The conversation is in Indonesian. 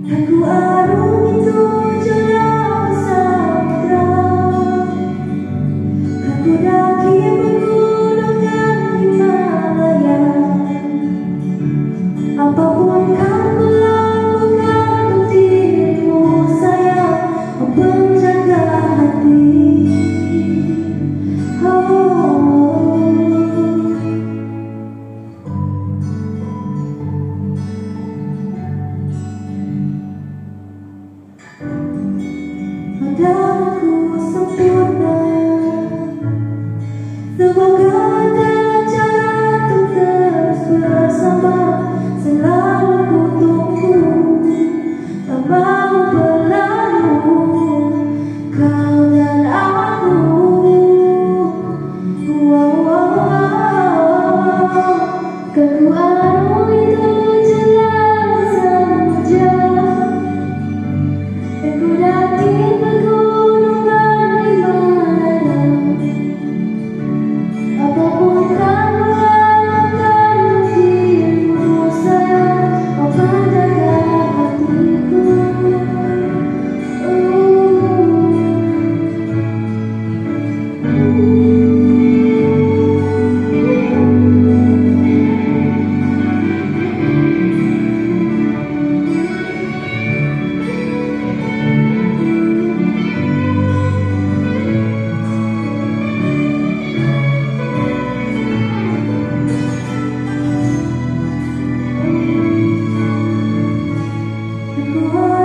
Aku arungi tujuan samudra, aku daki pegunungan Himalaya. Apapun kan ku lakukan untuk dirimu sayang, oh penjaga hati. Padaku sempurna, semoga ada cara untuk terus bersama. Selalu ku tunggu, tak mau berlalu, kau dan aku. Kan ku arungi tujuan samudra, aku daki pegunungan Himalaya. Apapun kan ku lakukan untuk dirimu sayang, oh penjaga hatiku. Aku